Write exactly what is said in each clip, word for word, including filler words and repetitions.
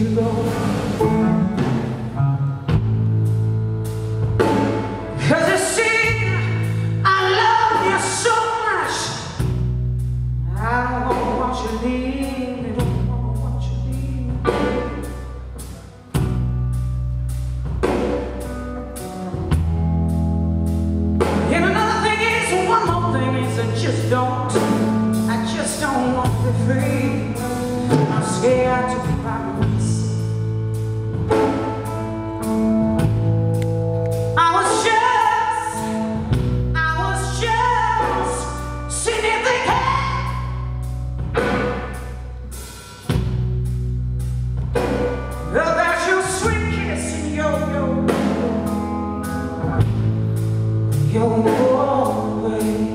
you go. Cause you see, I love you so much. I don't want you to leave me, don't want you to leave me. And another thing is, one more thing is, I just don't, I just don't want to be free. I'm scared to be by myself. I was just, I was just sitting thinking about your sweet kiss and your, your, your way.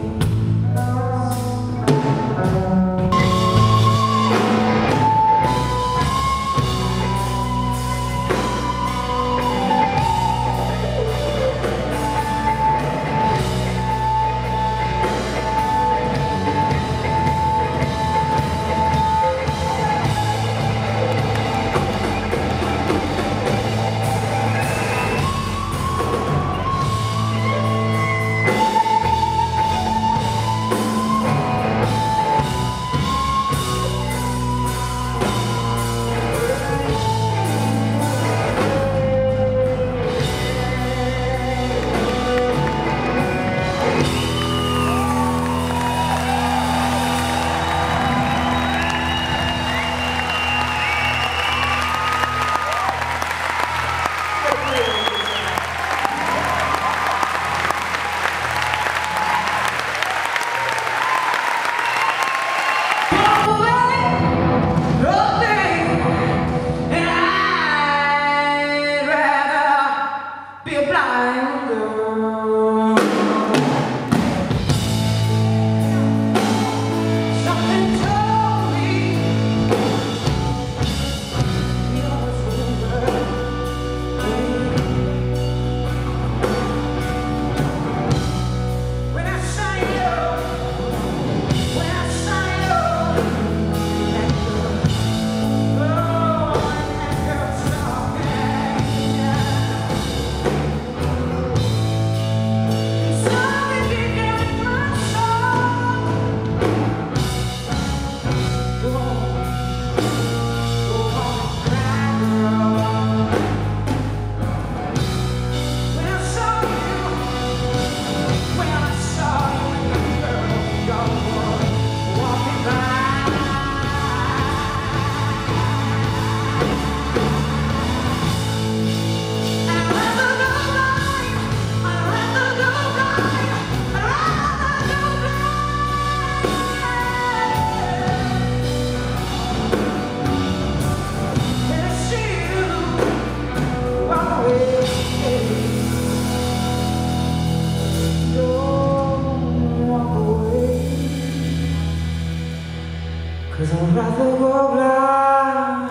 Cause I'd rather go blind.